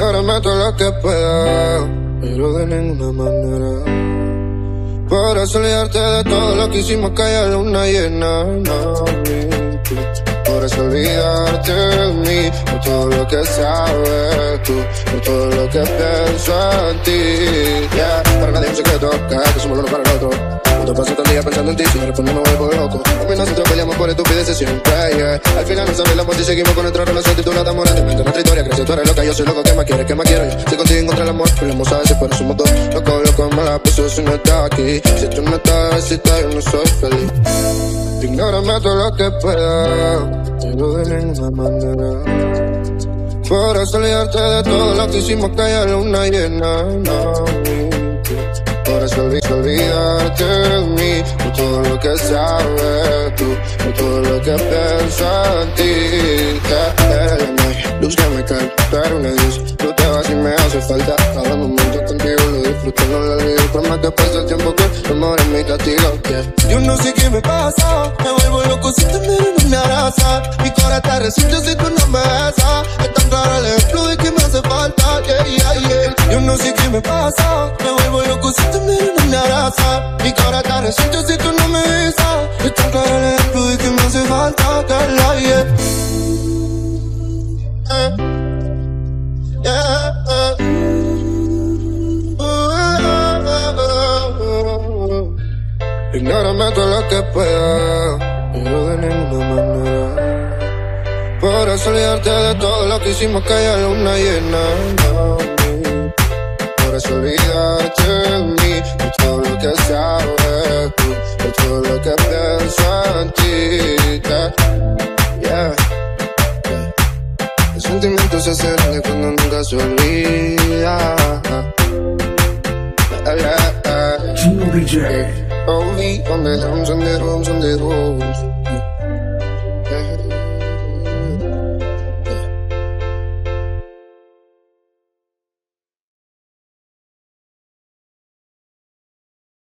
Ignórame todo lo que pueda, pero de ninguna manera podrás olvidarte de todo lo que hicimos que haya luna llena. No, podrás olvidarte de mí, por todo lo que sabes tú, por todo lo que pienso en ti. Yeah, para nadie es un secreto, que somos uno para el otro. No te paso todo el día pensando en ti, si no respondo me vuelvo loco. Hoy nosotros peleamos por estupideces siempre, yeah. Al final nos arreglamos y seguimos con nuestra relación titulada amor. Te invento nuestra historia, crees tú eres loca, yo soy loco, que más quieres, que más quiero yo. Si contigo encontré el amor, peleamos a veces, pero somos dos. Loco, me la puso si no estás aquí. Si tú no estás, si estás, yo no soy feliz. Ignórame todo lo que pueda, pero de ninguna manera podrás olvidarte de todo lo que hicimos que haya luna llena. No, podrás olvidarte de mí, por todo lo que sabes tú, por todo lo que pienso en ti. Eres la magia, luz que me cae, tú eres una luz. Tú te vas y me hace falta, cada momento contigo lo disfruto, no lo olvido. Por más que pase el tiempo que el amor es mi castigo, yeah. Yo no sé qué me pasa, me vuelvo loco si te miro y no me abraza. Mi corazón te resiste si tú no me besas. Es tan claro el ejemplo de que me hace falta, yeah. Yo no sé qué me pasa, me vuelvo loco si te miro y no me abraza. Mi corazón te resiste si tú no me besas. Es tan claro el ejemplo de que me hace falta, yeah. Ignórame todo lo que pueda, pero de ninguna manera podrás olvidarte de todo lo que hicimos que haya luna llena. No, podrás olvidarte de mí, por todo lo que sabes tú, por todo lo que pienso en ti, yeah. El sentimiento se hace grande cuando nunca se olvida. Chino DJ. Oh, me on the drums and the drums and the drums.